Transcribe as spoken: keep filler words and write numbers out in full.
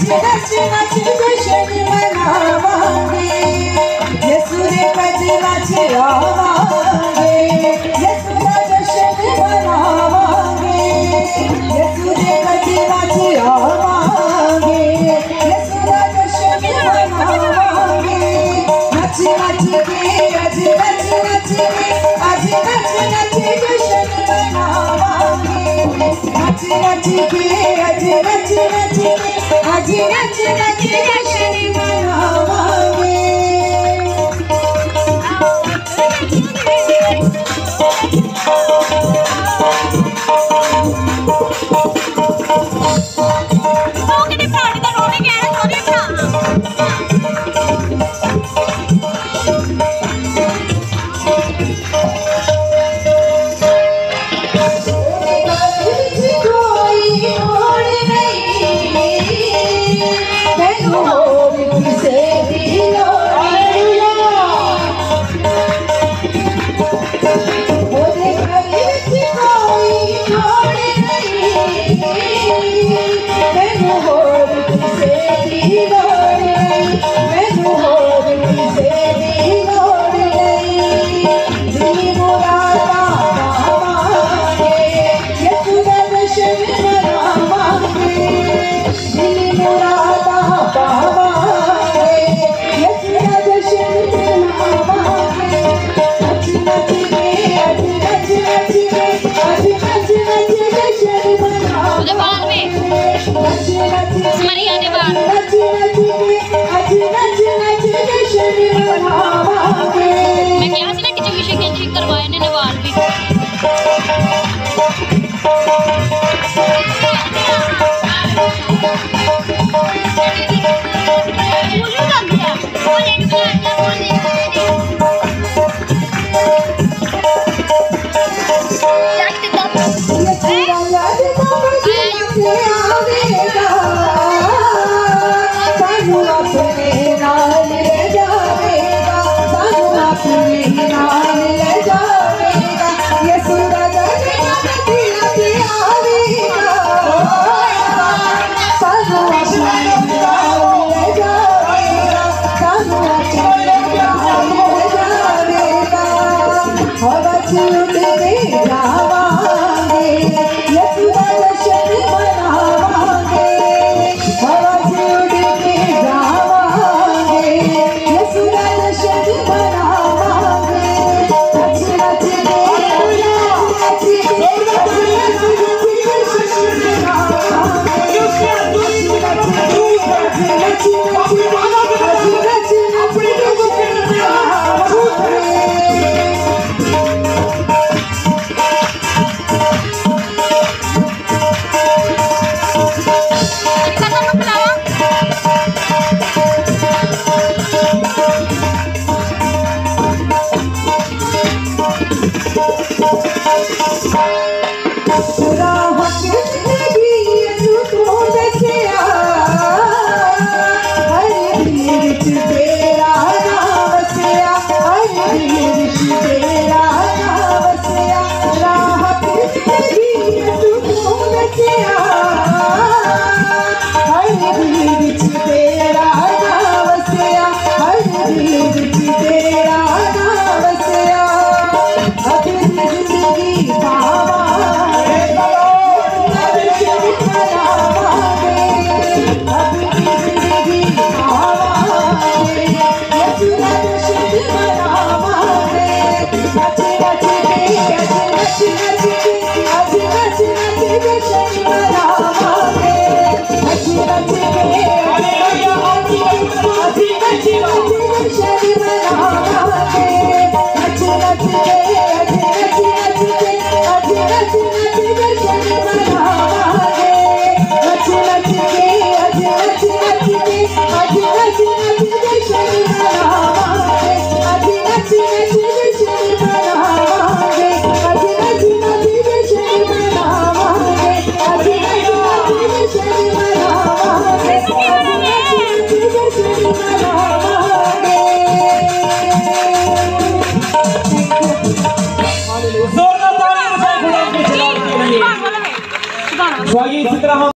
नच नच जश्न मनावांगे, यीशु रे कदीमा च आवांगे, यीशु दा जश्न मनावांगे, यीशु रे कदीमा च आवांगे, यीशु दा जश्न मनावांगे। नच नच के अज नच नच के अज नच नच जश्न मनावांगे, नच नच के अज नच नच के अज नच नच जश्न मनावांगे। मैं क्या ना कि विषय कैंची करवाए ने नवाल भी स्वागत इसी तरह